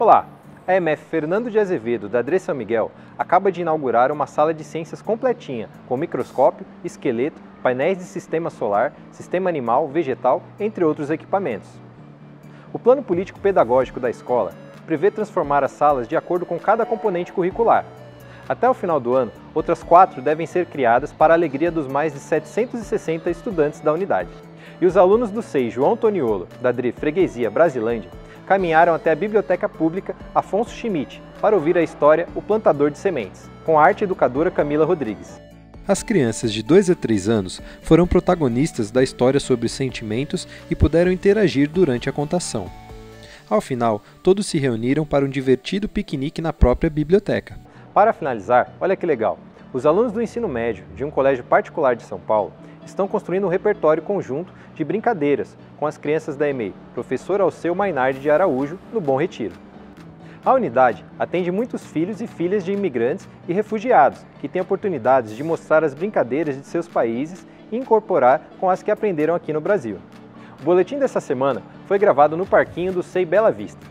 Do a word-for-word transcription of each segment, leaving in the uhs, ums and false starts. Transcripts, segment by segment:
Olá! A M F Fernando de Azevedo, da Adre São Miguel, acaba de inaugurar uma sala de ciências completinha, com microscópio, esqueleto, painéis de sistema solar, sistema animal, vegetal, entre outros equipamentos. O plano político-pedagógico da escola prevê transformar as salas de acordo com cada componente curricular. Até o final do ano, outras quatro devem ser criadas para a alegria dos mais de setecentos e sessenta estudantes da unidade. E os alunos do S E I João Toniolo, da Adre Freguesia Brasilândia, caminharam até a Biblioteca Pública Afonso Schmidt para ouvir a história O Plantador de Sementes, com a arte educadora Camila Rodrigues. As crianças de dois a três anos foram protagonistas da história sobre sentimentos e puderam interagir durante a contação. Ao final, todos se reuniram para um divertido piquenique na própria biblioteca. Para finalizar, olha que legal! Os alunos do ensino médio de um colégio particular de São Paulo estão construindo um repertório conjunto de brincadeiras com as crianças da E M E I, Professor Alceu Mainardi de Araújo, no Bom Retiro. A unidade atende muitos filhos e filhas de imigrantes e refugiados que têm oportunidades de mostrar as brincadeiras de seus países e incorporar com as que aprenderam aqui no Brasil. O boletim dessa semana foi gravado no parquinho do S E I Bela Vista.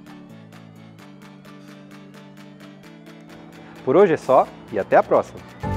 Por hoje é só e até a próxima!